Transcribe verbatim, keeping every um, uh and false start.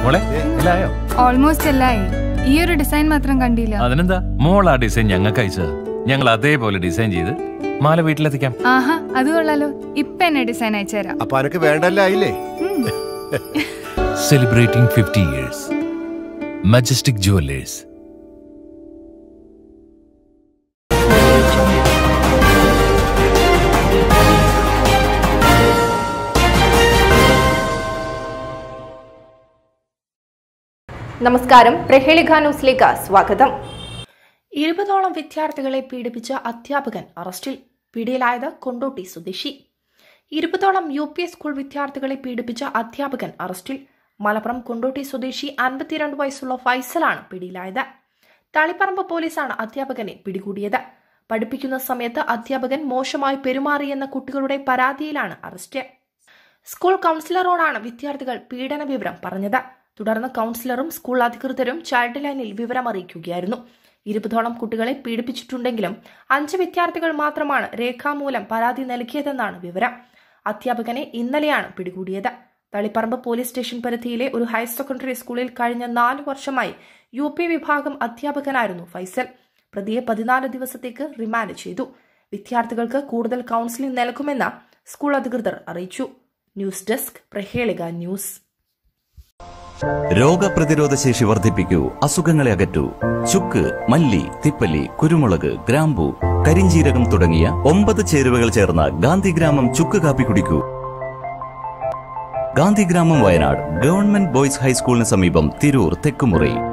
Almost എല്ലായി. ഈ ഒരു design മാത്രം കണ്ടില്ല. അതിനെന്താ, മോൾ ആ ഡിസൈൻ ഞങ്ങൾക്ക് അയച്ചത്. ഞങ്ങൾ അതേപോലെ ഡിസൈൻ ചെയ്ത് മാല വീട്ടിലെത്തിക്കാം. ആഹാ, അത് കൊള്ളാലോ. ഇപ്പൊ എന്നെ ഡിസൈൻ അയച്ചുതരാം. അപ്പൊ അനക്ക് വേണ്ടല്ലേ? Celebrating fifty years Majestic jewellers. നമസ്കാരം, പ്രഹേളിക ന്യൂസിലേക്ക് സ്വാഗതം. ഇരുപതോളം വിദ്യാർത്ഥികളെ പീഡിപ്പിച്ച അധ്യാപകൻ അറസ്റ്റിൽ. പിടിയിലായത് കൊണ്ടോട്ടി സ്വദേശി. ഇരുപതോളം യു പി സ്കൂൾ വിദ്യാർത്ഥികളെ പീഡിപ്പിച്ച അധ്യാപകൻ അറസ്റ്റിൽ. മലപ്പുറം കൊണ്ടോട്ടി സ്വദേശി അൻപത്തിരണ്ട് വയസ്സുള്ള ഫൈസലാണ് പിടിയിലായത്. തളിപ്പറമ്പ് പോലീസാണ് അധ്യാപകനെ പിടികൂടിയത്. പഠിപ്പിക്കുന്ന സമയത്ത് അധ്യാപകൻ മോശമായി പെരുമാറിയെന്ന കുട്ടികളുടെ പരാതിയിലാണ് അറസ്റ്റ്. സ്കൂൾ കൌൺസിലറോടാണ് വിദ്യാർത്ഥികൾ പീഡന വിവരം പറഞ്ഞത്. തുടർന്ന് കൌൺസിലറും സ്കൂൾ അധികൃതരും ചൈൽഡ് ലൈനിൽ വിവരമറിയിക്കുകയായിരുന്നു. ഇരുപതോളം കുട്ടികളെ പീഡിപ്പിച്ചിട്ടുണ്ടെങ്കിലും അഞ്ച് വിദ്യാർത്ഥികൾ മാത്രമാണ് രേഖാമൂലം പരാതി നൽകിയതെന്നാണ് വിവരം. അധ്യാപകനെ ഇന്നലെയാണ് പിടികൂടിയത്. തളിപ്പറമ്പ് പോലീസ് സ്റ്റേഷൻ പരിധിയിലെ ഒരു ഹയർ സെക്കൻഡറി സ്കൂളിൽ കഴിഞ്ഞ നാല് വർഷമായി യു പി വിഭാഗം അധ്യാപകനായിരുന്നു ഫൈസൽ. പ്രതിയെ പതിനാല് ദിവസത്തേക്ക് റിമാൻഡ് ചെയ്തു. വിദ്യാർത്ഥികൾക്ക് കൂടുതൽ കൌൺസിലിംഗ് നൽകുമെന്ന് സ്കൂൾ അധികൃതർ അറിയിച്ചു. News desk, Prahelika news. രോഗപ്രതിരോധ ശേഷി വർദ്ധിപ്പിക്കൂ, അസുഖങ്ങളെ അകറ്റൂ. ചുക്ക്, മല്ലി, തിപ്പല്ലി, കുരുമുളക്, ഗ്രാമ്പു, കരിഞ്ജീരകം തുടങ്ങിയ ഒമ്പത് ചേരുവകൾ ചേർന്ന ഗാന്ധിഗ്രാമം ചുക്ക് കാപ്പി കുടിക്കൂ. ഗാന്ധിഗ്രാമം, വയനാട് ഗവൺമെന്റ് ബോയ്സ് ഹൈസ്കൂളിന് സമീപം, തിരൂർ, തെക്കുമുറി.